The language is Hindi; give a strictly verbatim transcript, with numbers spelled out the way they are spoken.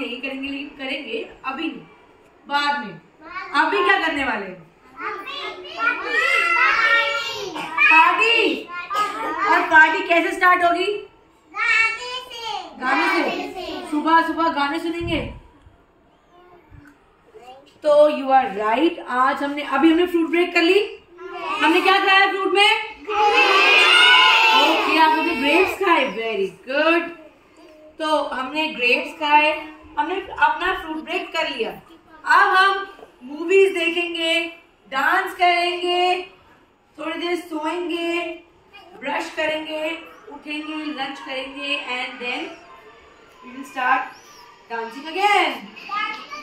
यही करेंगे, लेकिन करेंगे अभी नहीं, बाद में। अभी क्या करने वाले हैं? पार्टी। और पार्टी कैसे स्टार्ट होगी? गाने से। सुबह सुबह गाने सुनेंगे। तो यू आर राइट। आज हमने अभी हमने फ्रूट ब्रेक कर ली। हमने क्या खाया फ्रूट में? ओके, आप लोगों ने ग्रेप्स खाए, वेरी गुड। तो हमने ग्रेप्स खाए, हमने अपना फ्रूट ब्रेक कर लिया। अब हम मूवीज देखेंगे, डांस करेंगे, थोड़ी देर सोएंगे, ब्रश करेंगे, उठेंगे, लंच करेंगे and then we will start dancing again.